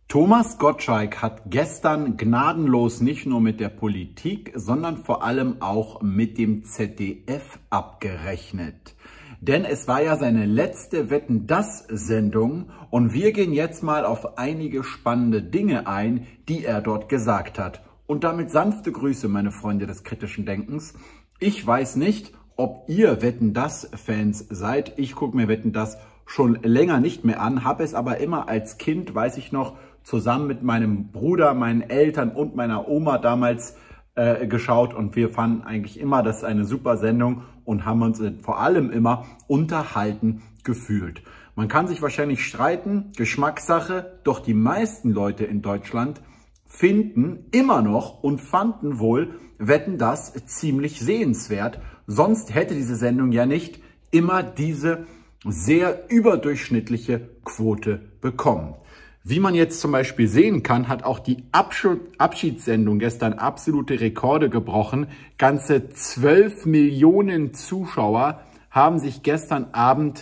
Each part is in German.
Thomas Gottschalk hat gestern gnadenlos nicht nur mit der Politik, sondern vor allem auch mit dem ZDF abgerechnet. Denn es war ja seine letzte Wetten, dass Sendung und wir gehen jetzt mal auf einige spannende Dinge ein, die er dort gesagt hat. Und damit sanfte Grüße, meine Freunde des kritischen Denkens. Ich weiß nicht, ob ihr Wetten, dass Fans seid. Ich gucke mir Wetten, dass schon länger nicht mehr an, habe es aber immer als Kind, weiß ich noch, zusammen mit meinem Bruder, meinen Eltern und meiner Oma damals geschaut und wir fanden eigentlich immer, das ist eine super Sendung und haben uns vor allem immer unterhalten gefühlt. Man kann sich wahrscheinlich streiten, Geschmackssache, doch die meisten Leute in Deutschland finden immer noch und fanden wohl Wetten, dass ziemlich sehenswert. Sonst hätte diese Sendung ja nicht immer diese sehr überdurchschnittliche Quote bekommen. Wie man jetzt zum Beispiel sehen kann, hat auch die Abschiedssendung gestern absolute Rekorde gebrochen. Ganze 12 Millionen Zuschauer haben sich gestern Abend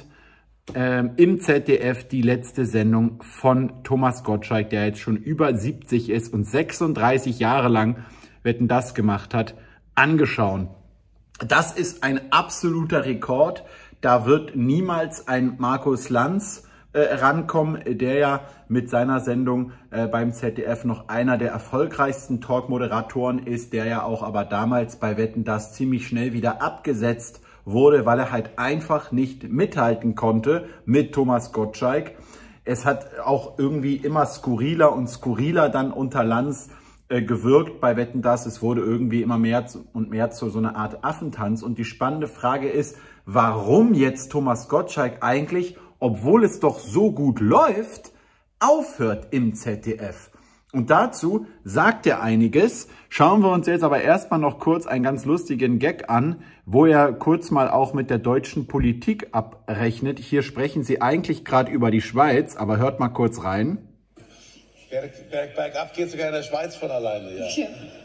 im ZDF die letzte Sendung von Thomas Gottschalk, der jetzt schon über 70 ist und 36 Jahre lang Wetten, dass gemacht hat, angeschaut. Das ist ein absoluter Rekord. Da wird niemals ein Markus Lanz rankommen, der ja mit seiner Sendung beim ZDF noch einer der erfolgreichsten Talk-Moderatoren ist, der ja auch aber damals bei Wetten, dass ziemlich schnell wieder abgesetzt wurde, weil er halt einfach nicht mithalten konnte mit Thomas Gottschalk. Es hat auch irgendwie immer skurriler und skurriler dann unter Lanz gewirkt bei Wetten, dass es wurde irgendwie immer mehr und mehr zu so einer Art Affentanz. Und die spannende Frage ist, warum jetzt Thomas Gottschalk eigentlich, obwohl es doch so gut läuft, aufhört im ZDF. Und dazu sagt er einiges. Schauen wir uns jetzt aber erstmal noch kurz einen ganz lustigen Gag an, wo er kurz mal auch mit der deutschen Politik abrechnet. Hier sprechen sie eigentlich gerade über die Schweiz, aber hört mal kurz rein. Bergab geht sogar in der Schweiz von alleine, ja.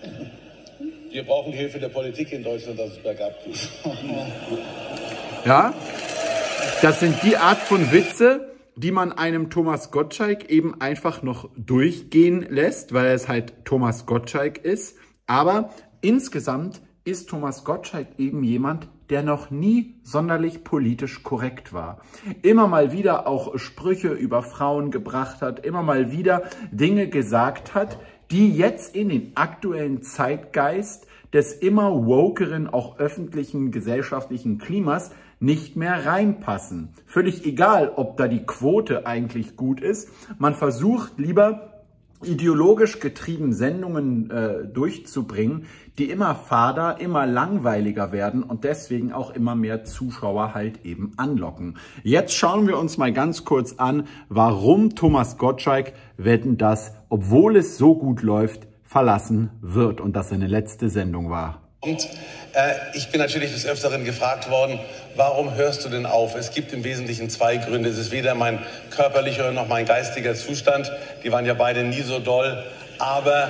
Wir brauchen die Hilfe der Politik in Deutschland, dass es bergab geht. Ja, das sind die Art von Witze, die man einem Thomas Gottschalk eben einfach noch durchgehen lässt, weil es halt Thomas Gottschalk ist. Aber insgesamt ist Thomas Gottschalk eben jemand, der noch nie sonderlich politisch korrekt war. Immer mal wieder auch Sprüche über Frauen gebracht hat, immer mal wieder Dinge gesagt hat, die jetzt in den aktuellen Zeitgeist des immer wokeren, auch öffentlichen, gesellschaftlichen Klimas nicht mehr reinpassen. Völlig egal, ob da die Quote eigentlich gut ist. Man versucht lieber ideologisch getrieben Sendungen durchzubringen, die immer fader, immer langweiliger werden und deswegen auch immer mehr Zuschauer halt eben anlocken. Jetzt schauen wir uns mal ganz kurz an, warum Thomas Gottschalk Wetten, dass, obwohl es so gut läuft, verlassen wird und das seine letzte Sendung war. Und ich bin natürlich des Öfteren gefragt worden, warum hörst du denn auf? Es gibt im Wesentlichen zwei Gründe. Es ist weder mein körperlicher noch mein geistiger Zustand. Die waren ja beide nie so doll. Aber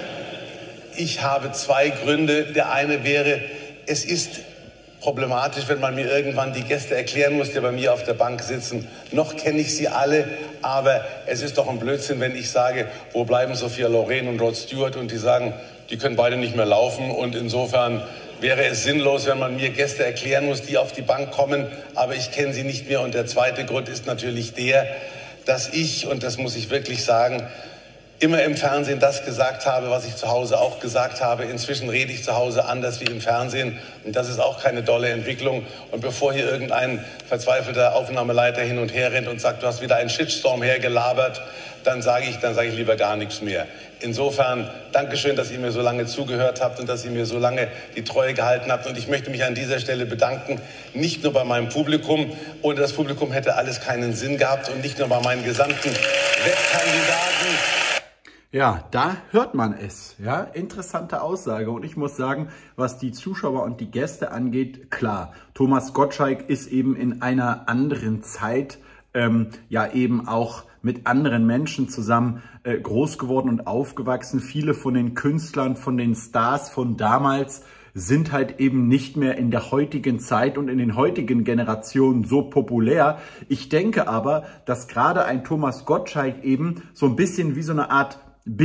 ich habe zwei Gründe. Der eine wäre, es ist problematisch, wenn man mir irgendwann die Gäste erklären muss, die bei mir auf der Bank sitzen. Noch kenne ich sie alle, aber es ist doch ein Blödsinn, wenn ich sage, wo bleiben Sophia Loren und Rod Stewart? Und die sagen, die können beide nicht mehr laufen und insofern wäre es sinnlos, wenn man mir Gäste erklären muss, die auf die Bank kommen, aber ich kenne sie nicht mehr. Und der zweite Grund ist natürlich der, dass ich, und das muss ich wirklich sagen, immer im Fernsehen das gesagt habe, was ich zu Hause auch gesagt habe. Inzwischen rede ich zu Hause anders wie im Fernsehen und das ist auch keine dolle Entwicklung. Und bevor hier irgendein verzweifelter Aufnahmeleiter hin und her rennt und sagt, du hast wieder einen Shitstorm hergelabert, dann sage ich lieber gar nichts mehr. Insofern, Dankeschön, dass ihr mir so lange zugehört habt und dass ihr mir so lange die Treue gehalten habt. Und ich möchte mich an dieser Stelle bedanken, nicht nur bei meinem Publikum. Ohne das Publikum hätte alles keinen Sinn gehabt und nicht nur bei meinen gesamten Wettkandidaten. Ja, da hört man es. Ja, interessante Aussage. Und ich muss sagen, was die Zuschauer und die Gäste angeht, klar, Thomas Gottschalk ist eben in einer anderen Zeit ja eben auch mit anderen Menschen zusammen groß geworden und aufgewachsen. Viele von den Künstlern, von den Stars von damals sind halt eben nicht mehr in der heutigen Zeit und in den heutigen Generationen so populär. Ich denke aber, dass gerade ein Thomas Gottschalk eben so ein bisschen wie so eine Art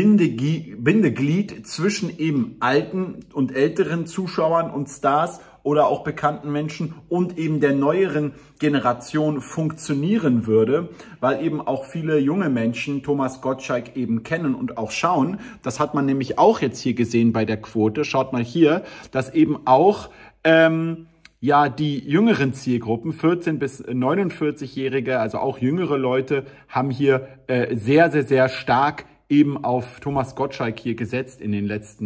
Bindeglied zwischen eben alten und älteren Zuschauern und Stars oder auch bekannten Menschen und eben der neueren Generation funktionieren würde, weil eben auch viele junge Menschen Thomas Gottschalk eben kennen und auch schauen. Das hat man nämlich auch jetzt hier gesehen bei der Quote. Schaut mal hier, dass eben auch ja, die jüngeren Zielgruppen, 14- bis 49-Jährige, also auch jüngere Leute, haben hier sehr, sehr, sehr stark eben auf Thomas Gottschalk hier gesetzt in der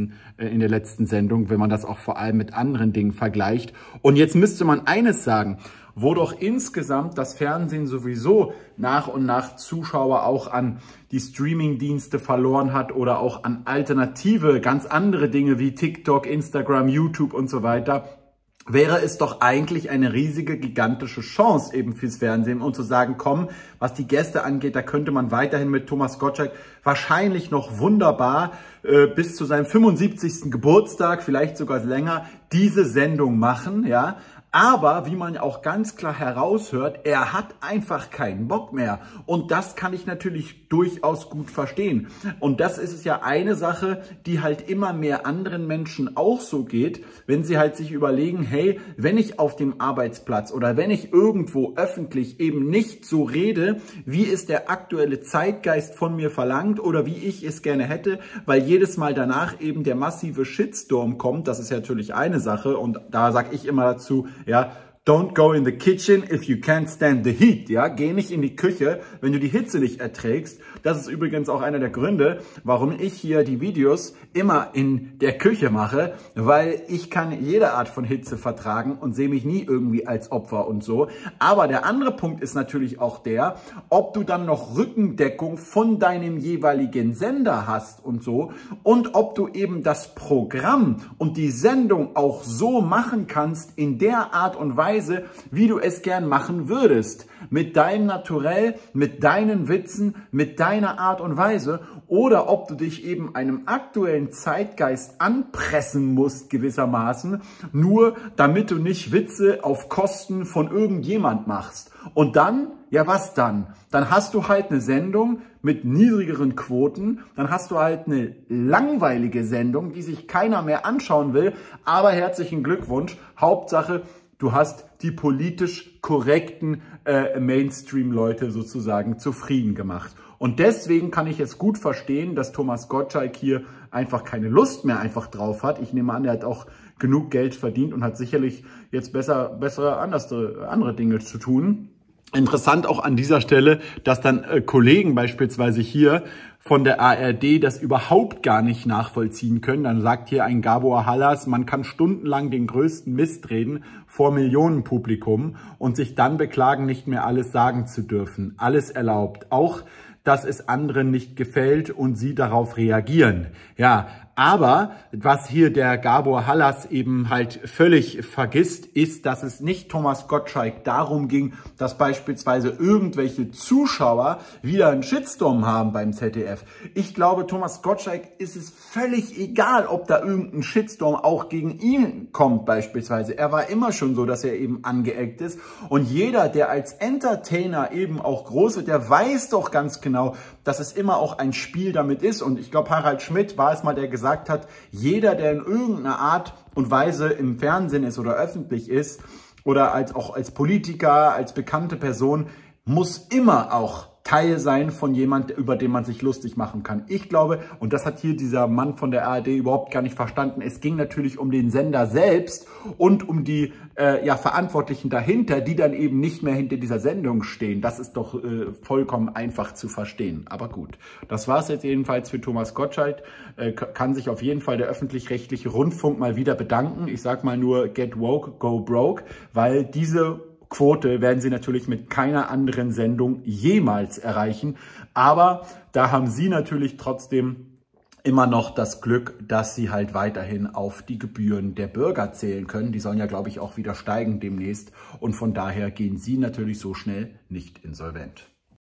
letzten Sendung, wenn man das auch vor allem mit anderen Dingen vergleicht. Und jetzt müsste man eines sagen, wo doch insgesamt das Fernsehen sowieso nach und nach Zuschauer auch an die Streaming-Dienste verloren hat oder auch an alternative, ganz andere Dinge wie TikTok, Instagram, YouTube und so weiter, wäre es doch eigentlich eine riesige, gigantische Chance eben fürs Fernsehen und zu sagen, komm, was die Gäste angeht, da könnte man weiterhin mit Thomas Gottschalk wahrscheinlich noch wunderbar bis zu seinem 75. Geburtstag, vielleicht sogar länger, diese Sendung machen, ja. Aber, wie man auch ganz klar heraushört, er hat einfach keinen Bock mehr. Und das kann ich natürlich durchaus gut verstehen. Und das ist es ja eine Sache, die halt immer mehr anderen Menschen auch so geht, wenn sie halt sich überlegen, hey, wenn ich auf dem Arbeitsplatz oder wenn ich irgendwo öffentlich eben nicht so rede, wie es der aktuelle Zeitgeist von mir verlangt oder wie ich es gerne hätte, weil jedes Mal danach eben der massive Shitstorm kommt, das ist ja natürlich eine Sache und da sage ich immer dazu, ja, don't go in the kitchen if you can't stand the heat, ja, geh nicht in die Küche, wenn du die Hitze nicht erträgst. Das ist übrigens auch einer der Gründe, warum ich hier die Videos immer in der Küche mache, weil ich kann jede Art von Hitze vertragen und sehe mich nie irgendwie als Opfer und so. Aber der andere Punkt ist natürlich auch der, ob du dann noch Rückendeckung von deinem jeweiligen Sender hast und so und ob du eben das Programm und die Sendung auch so machen kannst in der Art und Weise, wie du es gern machen würdest. Mit deinem Naturell, mit deinen Witzen, mit deiner Art und Weise oder ob du dich eben einem aktuellen Zeitgeist anpressen musst gewissermaßen, nur damit du nicht Witze auf Kosten von irgendjemand machst. Und dann, ja was dann? Dann hast du halt eine Sendung mit niedrigeren Quoten, dann hast du halt eine langweilige Sendung, die sich keiner mehr anschauen will, aber herzlichen Glückwunsch, Hauptsache, du hast die politisch korrekten Mainstream-Leute sozusagen zufrieden gemacht. Und deswegen kann ich es gut verstehen, dass Thomas Gottschalk hier einfach keine Lust mehr einfach drauf hat. Ich nehme an, er hat auch genug Geld verdient und hat sicherlich jetzt bessere andere Dinge zu tun. Interessant auch an dieser Stelle, dass dann Kollegen beispielsweise hier von der ARD das überhaupt gar nicht nachvollziehen können. Dann sagt hier ein Gabor Hallas, man kann stundenlang den größten Mist reden vor Millionenpublikum und sich dann beklagen, nicht mehr alles sagen zu dürfen. Alles erlaubt. Auch, dass es anderen nicht gefällt und sie darauf reagieren. Ja, aber was hier der Gabor Hallas eben halt völlig vergisst, ist, dass es nicht Thomas Gottschalk darum ging, dass beispielsweise irgendwelche Zuschauer wieder einen Shitstorm haben beim ZDF. Ich glaube, Thomas Gottschalk ist es völlig egal, ob da irgendein Shitstorm auch gegen ihn kommt beispielsweise. Er war immer schon so, dass er eben angeeckt ist. Und jeder, der als Entertainer eben auch groß wird, der weiß doch ganz genau, dass es immer auch ein Spiel damit ist. Und ich glaube, Harald Schmidt war es mal, der gesagt hat, jeder, der in irgendeiner Art und Weise im Fernsehen ist oder öffentlich ist oder auch als Politiker, als bekannte Person, muss immer auch Teil sein von jemand, über den man sich lustig machen kann. Ich glaube, und das hat hier dieser Mann von der ARD überhaupt gar nicht verstanden, es ging natürlich um den Sender selbst und um die Verantwortlichen dahinter, die dann eben nicht mehr hinter dieser Sendung stehen. Das ist doch vollkommen einfach zu verstehen. Aber gut, das war es jetzt jedenfalls für Thomas Gottschalk. Kann sich auf jeden Fall der öffentlich-rechtliche Rundfunk mal wieder bedanken. Ich sag mal nur, get woke, go broke, weil diese Quote werden sie natürlich mit keiner anderen Sendung jemals erreichen. Aber da haben sie natürlich trotzdem immer noch das Glück, dass sie halt weiterhin auf die Gebühren der Bürger zählen können. Die sollen ja, glaube ich, auch wieder steigen demnächst. Und von daher gehen sie natürlich so schnell nicht insolvent.